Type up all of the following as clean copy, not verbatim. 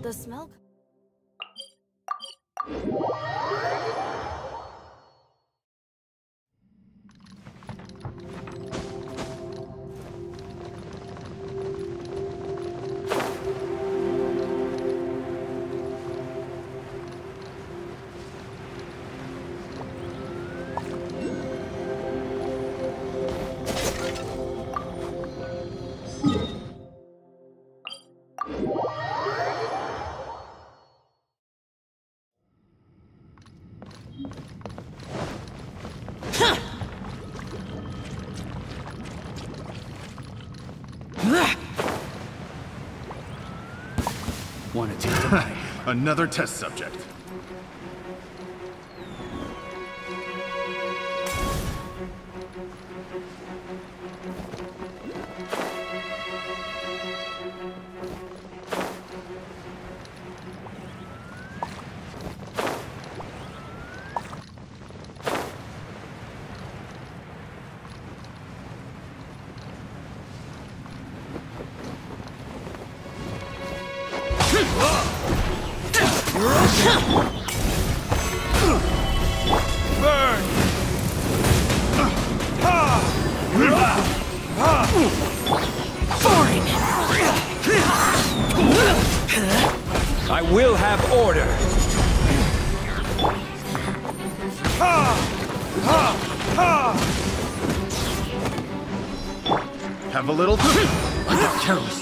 the smell? Wanted to die. Another test subject. Burn! I will have order. Have a little. I got careless.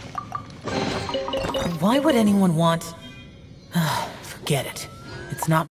Why would anyone want... Forget it. It's not